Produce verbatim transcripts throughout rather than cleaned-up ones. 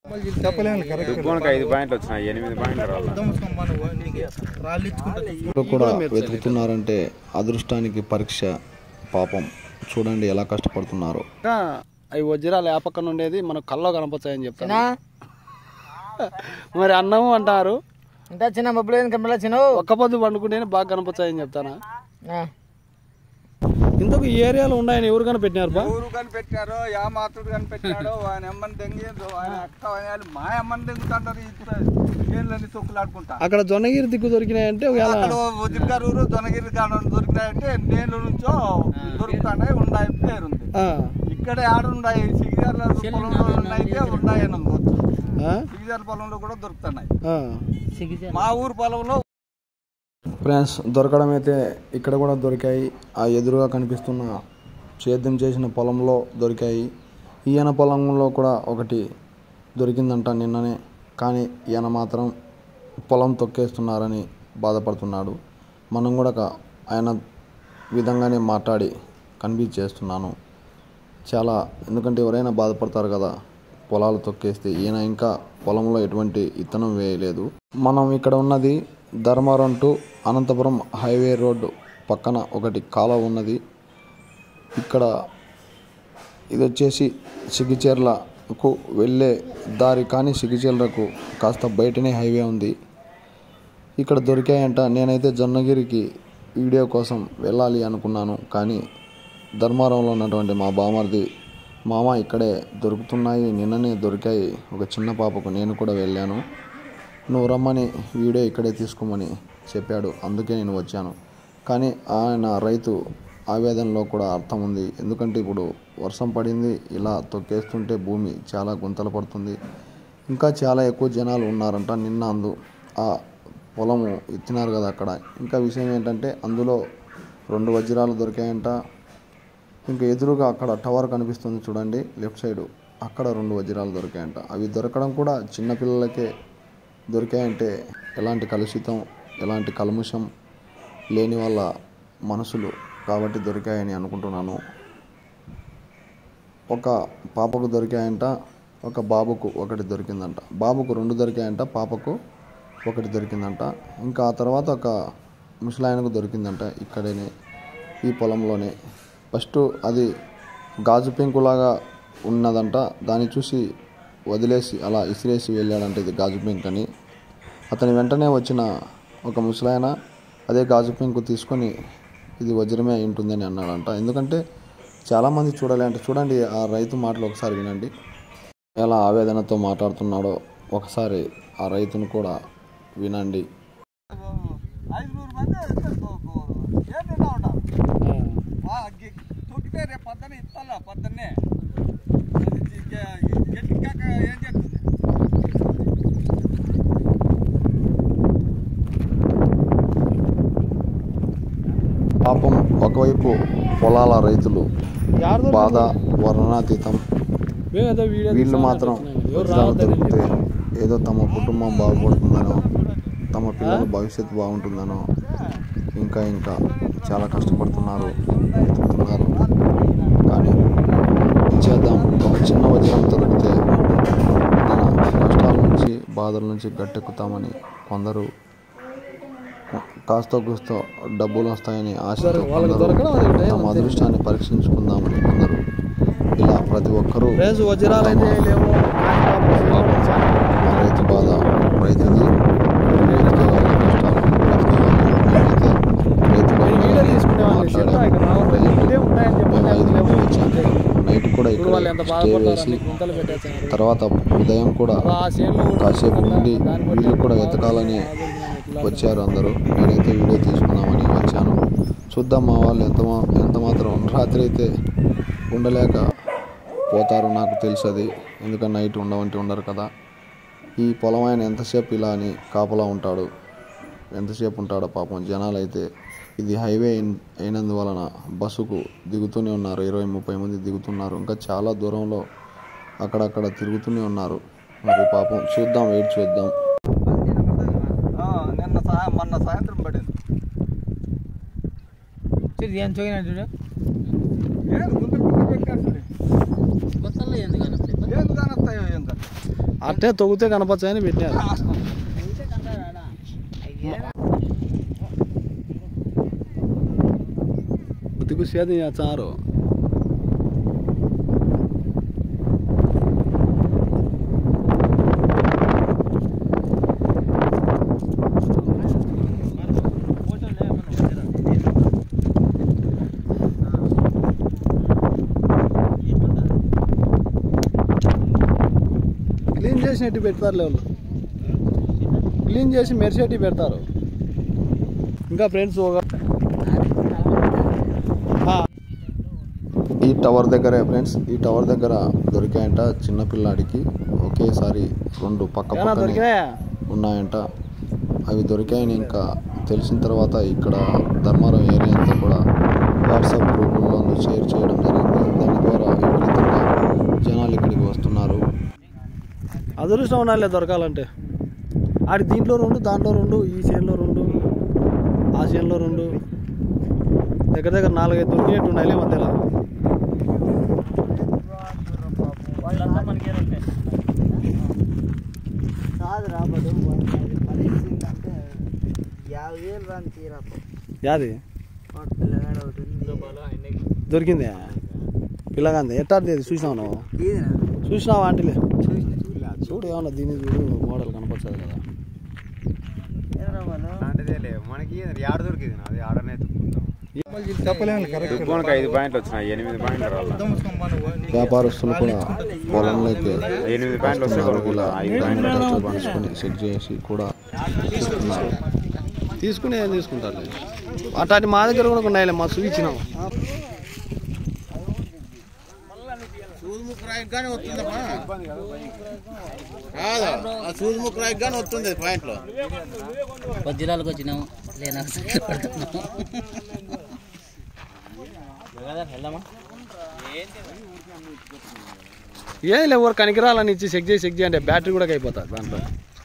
ఐదు పాయింట్లు వచ్చినాయి, ఎనిమిది పాయింట్లు కూడా వెతుకుతున్నారంటే అదృష్టానికి పరీక్ష. పాపం చూడండి ఎలా కష్టపడుతున్నారు. అవి వజ్రాలు ఆ పక్కన ఉండేది మనకు కల్లో కనపచ్చాయని చెప్తాను. మరి అన్నము అంటారు ఇంత చిన్న మబ్బులు కనపడలే, చిన్న ఒక్క పొద్దు పండుకుంటే బాగా కనపచ్చాయని చెప్తానా. ఇంతకు ఈ ఏరియాలో ఉన్నాయని ఎవరు కనిపెట్టినారు? ఎవరు కనిపెట్టారో, యా మాత్రుడు కనిపెట్టాడో, ఆయన అమ్మని దెంగేదో, ఆయన అక్క మా అమ్మని దెంగుతుంటారు. ఏళ్ళని తొక్కులాడుకుంటా అక్కడ జొన్నగిరి దిక్కు దొరికినాయంటే వదిలిగారు జొన్నగిరి కాడ దొరికినాయంటే నేల నుంచో దొరుకుతాయి. ఉండాయి పేరుంది. ఇక్కడ ఆడున్నాయి సిగిజార్ల పొలంలో అయితే ఉన్నాయని అనుకోవచ్చు. సిగిజార్ పొలంలో కూడా దొరుకుతున్నాయి. మా ఊరు పొలంలో ఫ్రెండ్స్ దొరకడం అయితే ఇక్కడ కూడా దొరికాయి. ఆ ఎదురుగా కనిపిస్తున్న సేద్యం చేసిన పొలంలో దొరికాయి. ఈయన పొలంలో కూడా ఒకటి దొరికిందంట నిన్ననే. కానీ ఈయన మాత్రం పొలం తొక్కేస్తున్నారని బాధపడుతున్నాడు. మనం కూడా ఆయన విధంగానే మాట్లాడి కన్విన్స్ చేస్తున్నాను చాలా. ఎందుకంటే ఎవరైనా బాధపడతారు కదా పొలాలు తొక్కేస్తే. ఈయన ఇంకా పొలంలో ఎటువంటి ఇత్తనం వేయలేదు. మనం ఇక్కడ ఉన్నది Dharmaram to Anantapur highway road పక్కన ఒకటి కాలువ ఉన్నది. ఇక్కడ ఇది వచ్చేసి సిగిచెర్లకు వెళ్ళే దారి, కానీ సిగిచెర్లకు కాస్త బయటనే హైవే ఉంది. ఇక్కడ దొరికాయంట. నేనైతే జొన్నగిరికి వీడియో కోసం వెళ్ళాలి అనుకున్నాను, కానీ ధర్మారంలో ఉన్నటువంటి మా బామర్ది మామ ఇక్కడే దొరుకుతున్నాయి, నిన్ననే దొరికాయి ఒక చిన్న పాపకు, నేను కూడా వెళ్ళాను, నువ్వు రమ్మని వీడియో ఇక్కడే తీసుకోమని చెప్పాడు. అందుకే నేను వచ్చాను. కానీ ఆయన రైతు ఆవేదనలో కూడా అర్థం ఉంది. ఎందుకంటే ఇప్పుడు వర్షం పడింది, ఇలా తొక్కేస్తుంటే భూమి చాలా గుంతలు పడుతుంది. ఇంకా చాలా ఎక్కువ జనాలు ఉన్నారంట. నిన్న అందు ఆ పొలము ఎత్తినారు కదా అక్కడ. ఇంకా విషయం ఏంటంటే అందులో రెండు వజ్రాలు దొరికాయంట. ఇంకా ఎదురుగా అక్కడ టవర్ కనిపిస్తుంది చూడండి లెఫ్ట్ సైడు, అక్కడ రెండు వజ్రాలు దొరికాయంట. అవి దొరకడం కూడా చిన్నపిల్లలకే దొరికాయంటే ఎలాంటి కలుషితం, ఎలాంటి కల్ముషం లేని వాళ్ళ మనసులు కాబట్టి దొరికాయని అనుకుంటున్నాను. ఒక పాపకు దొరికాయంట, ఒక బాబుకు ఒకటి దొరికిందంట. బాబుకు రెండు దొరికాయంట, పాపకు ఒకటి దొరికిందంట. ఇంకా ఆ తర్వాత ఒక ముసలాయనకు దొరికిందంట ఇక్కడనే ఈ పొలంలోనే. ఫస్ట్ అది గాజు పెంకులాగా ఉన్నదంట. దాన్ని చూసి వదిలేసి అలా ఇసిరేసి వెళ్ళాడంట ఇది గాజు పెంకు అని. అతని వెంటనే వచ్చిన ఒక ముసలాయన అదే గాజు పెంకు తీసుకొని ఇది వజ్రమే అయి ఉంటుందని అన్నాడంట. ఎందుకంటే చాలామంది చూడాలి అంటే చూడండి ఆ రైతు మాటలు ఒకసారి వినండి, ఎలా ఆవేదనతో మాట్లాడుతున్నాడో ఒకసారి ఆ రైతును కూడా వినండి. పాపం ఒకవైపు పొలాల రైతులు బాధ వర్ణనాతీతం. వీళ్ళు మాత్రం వజ్రాలు దొరికితే ఏదో తమ కుటుంబం బాగుపడుతుందనో, తమ పిల్లల భవిష్యత్తు బాగుంటుందనో ఇంకా ఇంకా చాలా కష్టపడుతున్నారు, వెతుకుతున్నారు. కానీ చేద్దాం, ఒక చిన్న వజ్రం దొరికితే మన కష్టాల నుంచి బాధల నుంచి గట్టెక్కుతామని కొందరు, కాస్త కూస్తో డబ్బులు వస్తాయని ఆశతో తమ అదృష్టాన్ని పరీక్షించుకుందామని కొందరు. ఇలా ప్రతి ఒక్కరూ రైతు బాధ, రైతుది నైట్ కూడా ఇక్కడ స్టే వేసి తర్వాత ఉదయం కూడా కాసేపు ఉండి వీళ్ళు కూడా వెతకాలని వచ్చారు అందరూ. నేనైతే వీడియో తీసుకుందామని వచ్చాను. చూద్దాం మా వాళ్ళు ఎంత ఎంత మాత్రం రాత్రి అయితే ఉండలేక పోతారు నాకు తెలుసది. ఎందుకంటే నైట్ ఉండవంటి ఉండరు కదా. ఈ పొలం ఆయన ఎంతసేపు ఇలా అని కాపలా ఉంటాడు, ఎంతసేపు ఉంటాడో పాపం. జనాలు అయితే ఇది హైవే అయినందువలన బస్సుకు దిగుతూనే ఉన్నారు, ఇరవై ముప్పై మంది దిగుతున్నారు. ఇంకా చాలా దూరంలో అక్కడక్కడ తిరుగుతూనే ఉన్నారు. మరి పాపం చూద్దాం, వెయిట్ చేద్దాం. నిన్న మొన్న సాయంత్రం పడింది. ఏం చూడండి ఏం గుంత గుంత పెట్టారు. ఎందుకు కానొస్తాయో ఏం కదా అట్టే తొగితే కనపచ్చాయని పెట్టారు. బుద్ధికి సేద చారు క్లీన్ చేసినట్టు పెడతారు వాళ్ళు, క్లీన్ చేసి మెరిసేటి పెడతారు. ఇంకా ఫ్రెండ్స్ ఒక ఈ టవర్ దగ్గరే ఫ్రెండ్స్, ఈ టవర్ దగ్గర దొరికాయంట చిన్న పిల్లాడికి ఒకేసారి రెండు పక్క పక్కనే ఉన్నాయంట. అవి దొరికాయని ఇంకా తెలిసిన తర్వాత ఇక్కడ ధర్మారం ఏరియా అంతా కూడా వాట్సాప్ గ్రూపుల్లో షేర్ చేయడం జరిగింది. దాని ద్వారా విపరీతంగా జనాలు ఇక్కడికి వస్తున్నారు. అదృష్టం ఉండాలి దొరకాలంటే. ఆడి దీంట్లో రెండు, దాంట్లో రెండు, ఈ చేనులో రెండు, ఆ చేనులో రెండు, దగ్గర దగ్గర నాలుగైదు దొరికినట్టు ఉండాలి మధ్యలో. యాది దొరికింది పిల్లగాంది ఎట్టాది చూసినావు నువ్వు? చూసినావా ఆంటీలే? చూడు ఏమన్నా దీని చూడు మోడల్ కనపడుతుంది కదా. మనకి ఆడ దొరికింది అది ఆడనే వ్యాపారస్తులు కూడా పొలంలోకి ఎనిమిది పాయింట్లు సెట్ చేసి కూడా ఇస్తున్నారు. తీసుకుని ఏం తీసుకుంటారు అట్లాంటి మా దగ్గర కూడా ఉన్నాయి. మా చూపించినాం వస్తుంది పాయింట్లో పది జిల్లాలకు వచ్చినాము లేనా ఏం లేవు ఎవరు కనికిరాలని ఇచ్చి చెక్ చేసి చెక్ చేయండి బ్యాటరీ కూడా అయిపోతుంది దాంట్లో.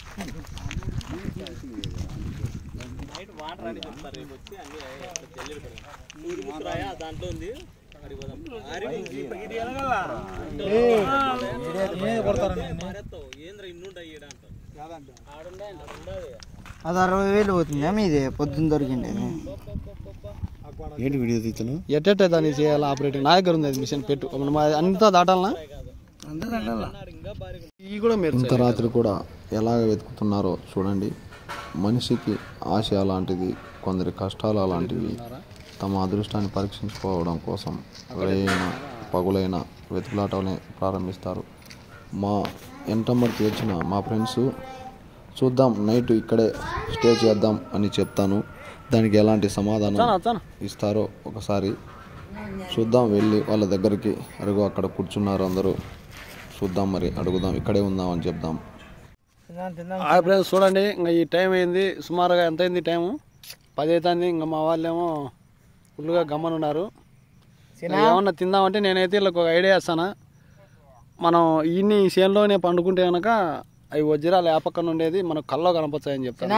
అది అరవై వేలు పోతుంది మీది పొద్దున్న దొరికింది. ఏంటి వీడియో తీస్తాను ఎట్టే దాన్ని చేయాలి ఆపరేటింగ్ నా దగ్గర ఉంది అది మిషన్ పెట్టు అంతా దాటాలనా ఈ కూడా మీరు ఇంత రాత్రి కూడా ఎలాగ వెతుకుతున్నారో చూడండి. మనిషికి ఆశ అలాంటిది, కొందరి కష్టాలు అలాంటివి. తమ అదృష్టాన్ని పరీక్షించుకోవడం కోసం రేయిన పగులైన వెతుకులాటనే ప్రారంభిస్తారు. మా ఎంటమ్మడికి వచ్చిన మా ఫ్రెండ్స్ చూద్దాం నైట్ ఇక్కడే స్టే చేద్దాం అని చెప్తాను. దానికి ఎలాంటి సమాధానం ఇస్తారో ఒకసారి చూద్దాం. వెళ్ళి వాళ్ళ దగ్గరికి అడుగు అక్కడ కూర్చున్నారు అందరూ చూద్దాం, మరి అడుగుదాం, ఇక్కడే ఉందాం అని చెప్దాం. ఫ్రెండ్స్ చూడండి ఇంకా ఈ టైం అయింది సుమారుగా ఎంత అయింది టైము పది అవుతుంది. ఇంకా మా వాళ్ళేమో ఫుల్గా గమ్మనున్నారు. ఏమన్నా తిందామంటే నేనైతే వీళ్ళకి ఒక ఐడియా ఇస్తాను. మనం ఇన్ని చేనులోనే పండుకుంటే కనుక అవి వజ్రాలు ఆ పక్కన ఉండేది మనకు కల్లో కనపచ్చాయని చెప్తాను.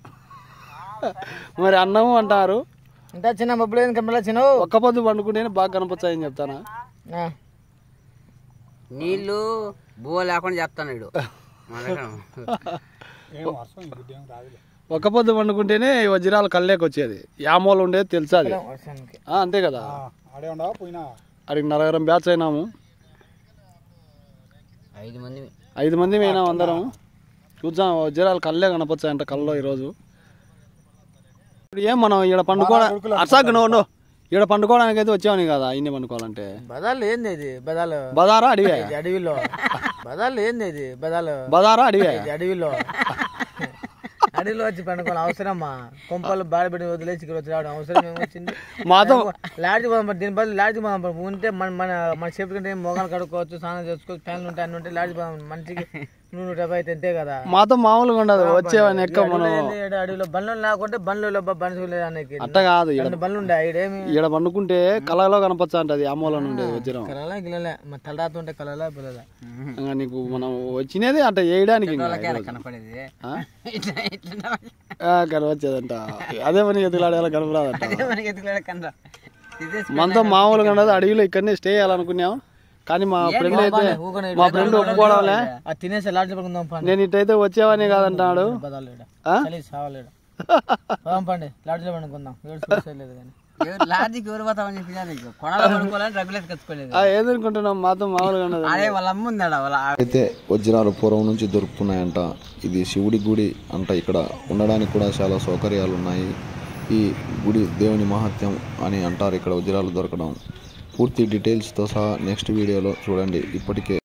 మరి అన్నము అంటారు చిన్న మబ్బులు చిన్న ఒక్క పొద్దు పండుకుంటేనే బాగా కనపచ్చాయని చెప్తానా. నీళ్ళు బువ్వ లేకుండా చెప్తాను. ఒక్క పొద్దు పండుకుంటేనే వజ్రాలు కళ్ళేకి వచ్చేది. యామోలు ఉండేది తెలుసా అది అంతే కదా. అడిగి నలుగురం బ్యాచ్ అయినాము, ఐదు మంది ఐదు మంది అయినాము అందరం. చూద్దాం వజ్రాలు కళ్ళే కనపచ్చాయంట కల్లో ఈరోజు. ఇప్పుడు ఏం మనం ఈడ పండుకోవడం అసాగు నువ్వు ఈడ పండుకోవడానికి అయితే వచ్చావని కదా ఇన్ని పండుకోవాలంటే. బదాలు ఏంది ఇది బదాలు బదారా అడివే అడవిలో బదాలు ఏంది ఇది బదాలు బదారా అడివే అడవిలో అడవిలో వచ్చి పండుకోవాలి అవసరమా? కొంపలు బాడ పెట్టి వదిలేసి ఇక్కడ వచ్చి రావడం అవసరం ఏమొచ్చింది? మాతో లాడ్జి పోదాం, దీని బదులు లాడ్జి పోదాం. ఉంటే మన మన మన సేఫ్ కంటే మోగాలు కడుక్కోవచ్చు, స్నానం చేసుకోవచ్చు, ఫ్యాన్లు ఉంటాయి, అన్ని ఉంటాయి. లాడ్జి పోదాం మంచికి నూనె డబ్బా అయితే అంతే కదా. మాతో మామూలుగా ఉండదు వచ్చేవని ఎక్క మనం అడవిలో బండ్లు లేకుంటే బండ్లు బండి అట్ట కాదు బండ్లు ఉండే ఈడేమి ఈడ పండుకుంటే కళలో కనపచ్చా అంటది అమ్మలో నుండి వజ్రం. కలలా గిలలే తలరాత ఉంటే కలలా పిల్లల నీకు మనం వచ్చినది అంటే వేయడానికి కనపడేది కనవచ్చేదంట. అదే మనకి ఎదుగులాడేలా కనపరాదంట. మనతో మామూలుగా ఉండదు అడవిలో ఇక్కడనే స్టే చేయాలనుకున్నాం. కానీ మా ఫ్రెండ్ అయితే మా ఫ్రెండ్ ఒప్పుకోవడంలే అది తినేసి లాడ్జ్ పడుకుందాం పండి నేను ఇటైతే వచ్చేవాని కాదంటాడు పండి లాడ్జ్ పడుకుందాం లేదు కానీ లాడ్జికి ఎవరు పోతామని చెప్పి కొనాలి పడుకోవాలని రెగ్యులర్ కచ్చుకోలేదు ఏదనుకుంటున్నాం మాతో మామూలుగా ఉన్నది అదే వాళ్ళ అమ్మ ఉందాడ వాళ్ళ అయితే వజ్రాలు పూర్వం నుంచి దొరుకుతున్నాయంట. ఇది శివుడి గుడి అంట. ఇక్కడ ఉండడానికి కూడా చాలా సౌకర్యాలు ఉన్నాయి. ఈ గుడి దేవుని మహత్యం అని అంటారు ఇక్కడ వజ్రాలు దొరకడం. పూర్తి డీటెయిల్స్తో సహా నెక్స్ట్ వీడియోలో చూడండి. ఇప్పటికే